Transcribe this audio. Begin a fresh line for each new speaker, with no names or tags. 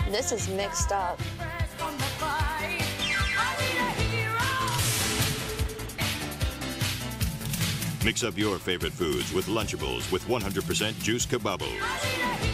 This is mixed up.
Mix up your favorite foods with Lunchables with 100% juice kababbles.